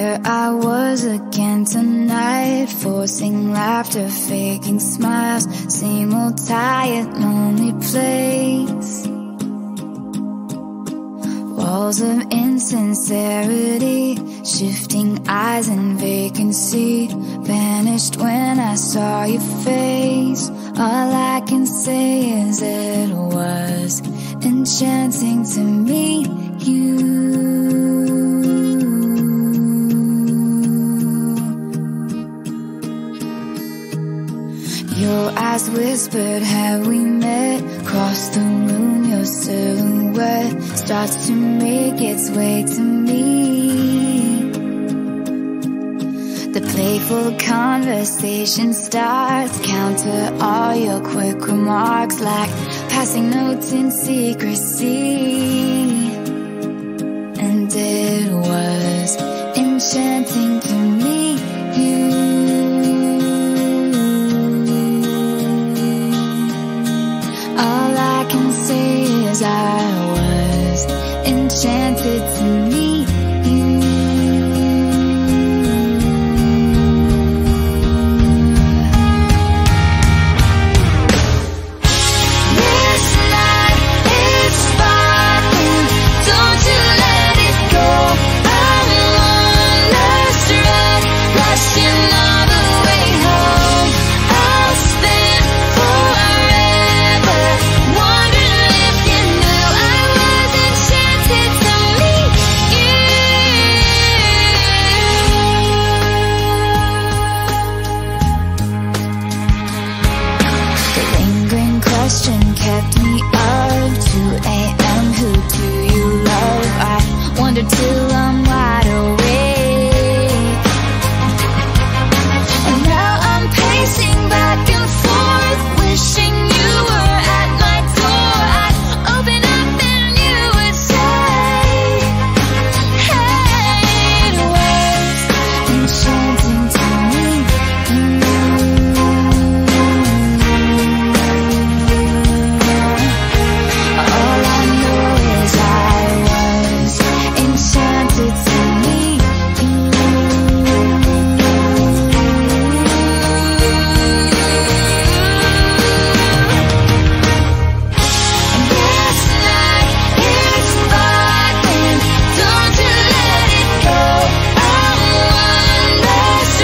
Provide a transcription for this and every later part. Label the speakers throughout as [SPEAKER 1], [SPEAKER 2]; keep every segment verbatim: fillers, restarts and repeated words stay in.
[SPEAKER 1] Here I was again tonight, forcing laughter, faking smiles. Same old tired, lonely place. Walls of insincerity, shifting eyes and vacancy. Vanished when I saw your face. All I can say is it was enchanting to meet you. Your eyes whispered, have we met? Across the room, your silhouette starts to make its way to me. The playful conversation starts, counter all your quick remarks like passing notes in secrecy. And it was enchanting to meet you. All I can say is I was enchanted to meet you. This night is sparkling, don't you let it go. I'm wonderstruck, rushing all the way home. I'll spend forever wondering if you knew I was enchanted to meet you. The lingering question kept me up. two a m Who do you love? I wonder till I'm wide awake. And now I'm pacing back and forth, wishing you were at my door. I'd open up and you would say, hey, it was enchanting to meet you. All I know is I was enchanted to meet you. This night is sparkling, don't you let it go. I'm wonderstruck,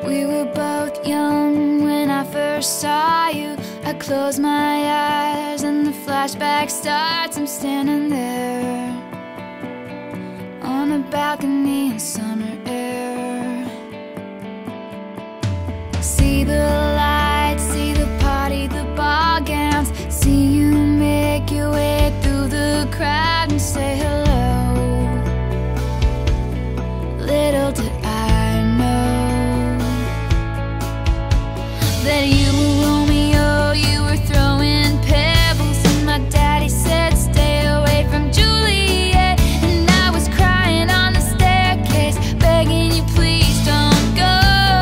[SPEAKER 1] We were both young when I first saw you. I close my eyes and the flashback starts. I'm standing there on a balcony in summer air. See the lights, see the party, the ball gowns. See you make your way through the crowd and say hello. Little did I know that you were Romeo, you were throwing pebbles, and my daddy said stay away from Juliet. And I was crying on the staircase, begging you please don't go.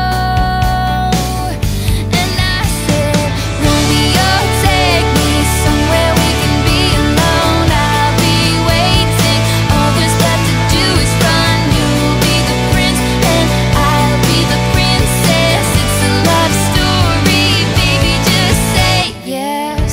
[SPEAKER 1] And I said, Romeo, take me somewhere we can be alone. I'll be waiting, all there's left to do is run. You'll be the prince and I'll be the princess. It's a love story, baby, just say yes.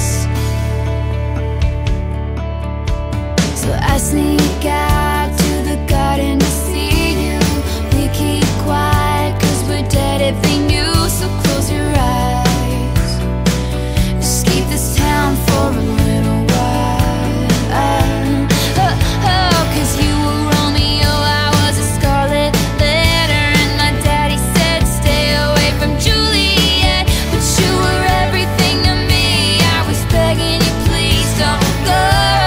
[SPEAKER 1] So I sneak out to the garden to see you. We keep quiet cause we're dead if they knew. So close your eyes, escape this town for a little while. Oh, oh, cause you were Romeo, I was a scarlet letter, and my daddy said stay away from Juliet. But you were everything to me, I was begging you please don't go.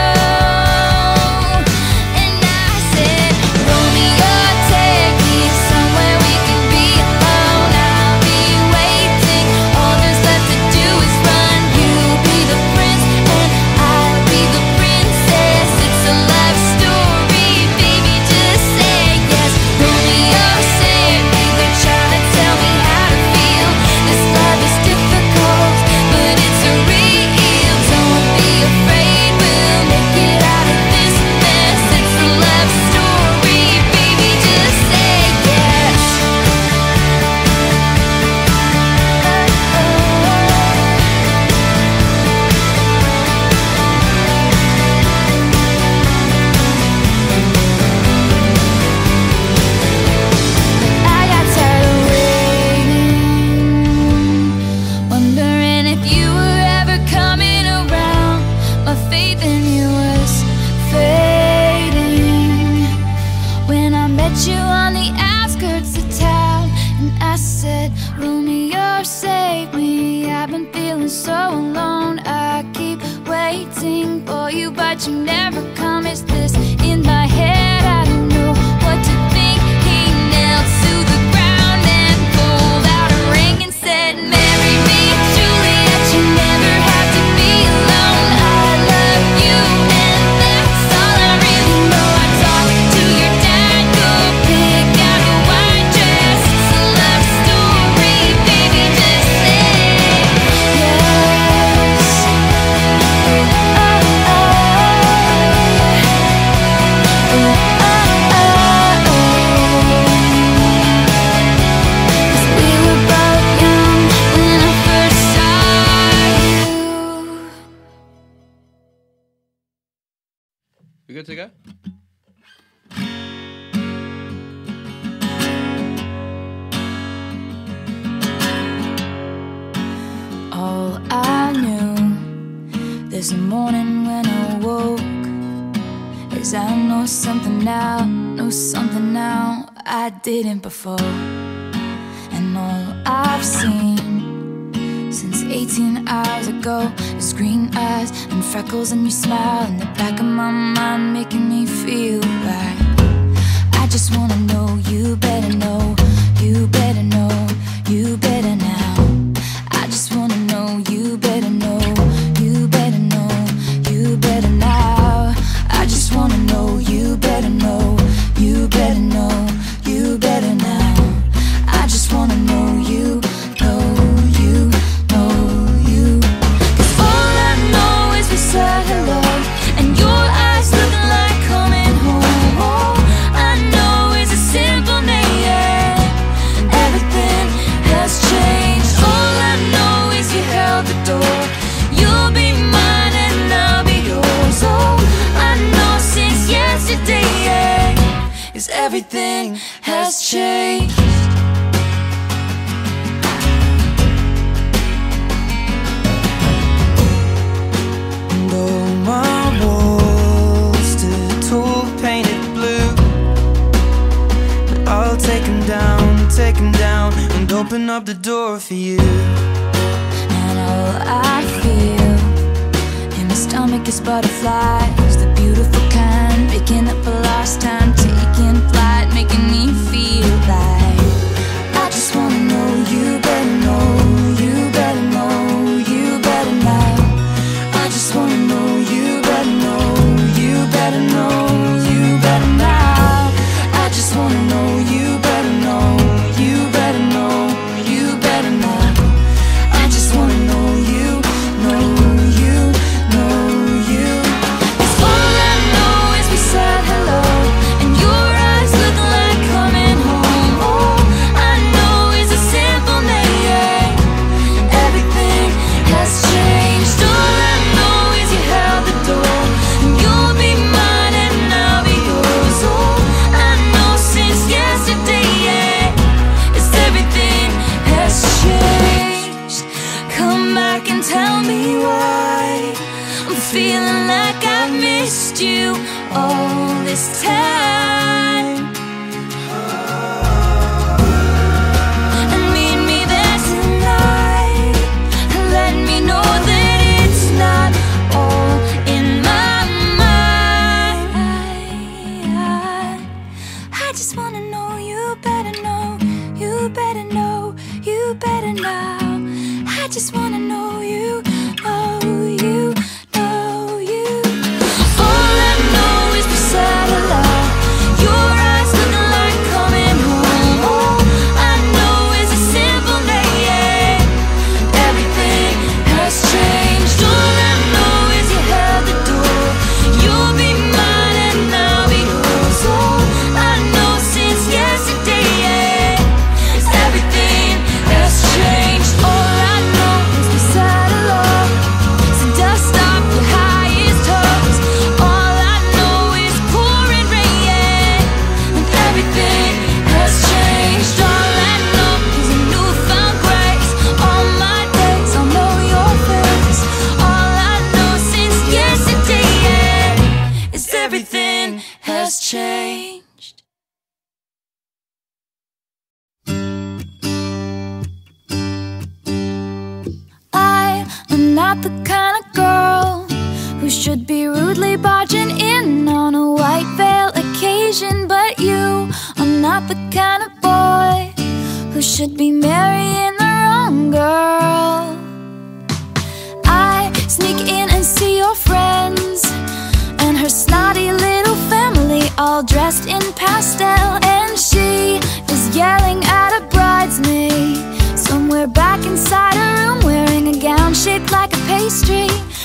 [SPEAKER 1] And I said, Romeo, take me somewhere we can be alone. I'll be waiting, all there's left to do is run. You'll be the prince and I'll be the princess. It's a love story, baby, just say yes. Romeo, save me, they're trying to tell me how to feel. This love is difficult, but it's a real. Don't be afraid, we'll make it out of this mess. It's a love story, baby, just say yes. I got tired of waiting, wondering if you were ever coming around. My faith in you was fading when I met you on the outskirts of town. And I said, Romeo, save me, I've been feeling so alone. I keep waiting for you, but you never come. Is this in my head? I don't know what to think. He knelt to the ground and pulled out a ring and said, marry me, Juliet, you never have to be alone. I love you and that's all I really know. I talked to your dad, go pick out a white dress. It's a love story, baby, just say yes. Oh, oh, oh, oh, oh, oh. 'Cause we were both young when I first saw you.
[SPEAKER 2] We good to go?
[SPEAKER 1] All I knew this morning when I woke is I know something now, know something now I didn't before. And all I've seen since eighteen hours ago is green eyes and freckles and your smile in the back of my mind, making me feel right. I just wanna know, you better know, you better know, you better now. I just wanna know, you better know, you better know, you better now. I just wanna know, you better know, you better know, you better now. I just wanna know, you know, you know, you. 'Cause all I know is we said hello and your eyes looking like coming home. All I know is a simple name, everything has changed. All I know is you held the door, you'll be mine and I'll be yours. All I know since yesterday is everything has changed.
[SPEAKER 3] open up the door for you.
[SPEAKER 1] And all I feel in my stomach is butterflies, the beautiful kind, picking up a lost time, taking flight, making me feel like I just wanna know you better know, you better know, you better know. I just wanna know you better know, you better know, you better now. I just wanna know you better know, you better know, you better know. I just wanna know you, know you, know you. 'Cause all I know is we said hello, and your eyes look like coming home. All I know is a simple name. Everything has changed. All I know is you held the door, and you'll be mine and I'll be yours. All I know since yesterday, yeah, is everything has changed. Come back and tell me why I'm feeling like I've missed you all this time. And meet me there tonight, and let me know that it's not all in my mind. I just wanna know you better know, you better know, you better know. I just wanna know you, know you, know you. All I know is we said hello, your eyes looking like coming home. All I know is a simple name. Everything has changed. All I know is you held the door, you'll be mine and I'll be yours. All I know since yesterday, yeah, is everything has changed. All I know is we said hello, so dust off your highest hopes. All I know is pouring rain, and everything has changed. All I know is a newfound grace. All my days I'll know your face. All I know since yesterday, yeah, is everything has changed. I am not the kind of girl who should be rudely barging in on a white veil occasion, but you are not the kind of boy who should be marrying the wrong girl. I sneak in and see your friends and her snotty little family, all dressed in pastel, and she is yelling at a bridesmaid somewhere back inside a room, wearing a gown shaped like a pastry.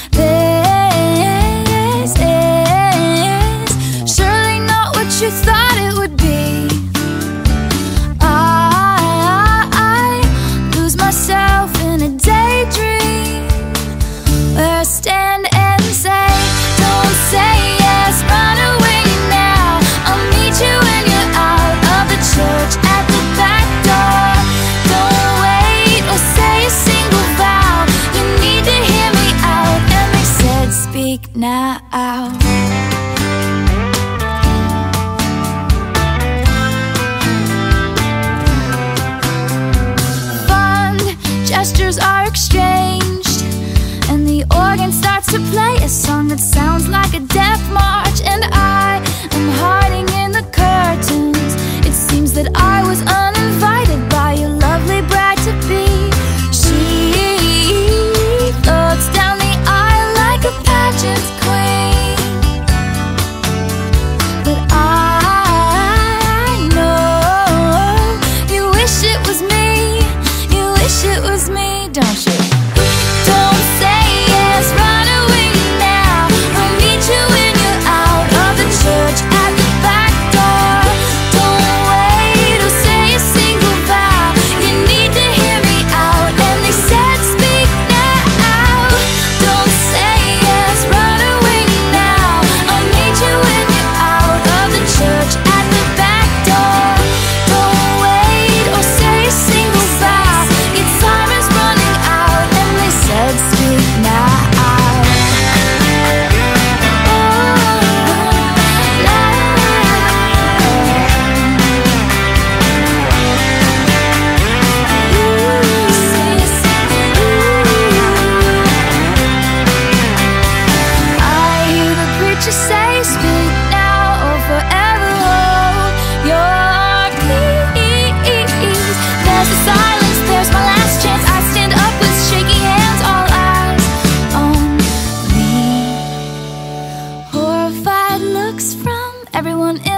[SPEAKER 1] This is surely not what you thought it would be. I, I lose myself in a daydream where I stand and say, don't say yes, run away now. I'll meet you when you're out of the church at the back door. Don't wait or say a single vow. You need to hear me out. And they said, speak now. Fond gestures are exchanged, and the organ starts to play a song that sounds like a death march. And I am hiding in the curtains. It seems that I was uninvited by your lovely bride-to-be. She floats down the aisle like a pageant queen, but I know you wish it was me, you wish it was me, don't you? Don't say yes, run away now. everyone in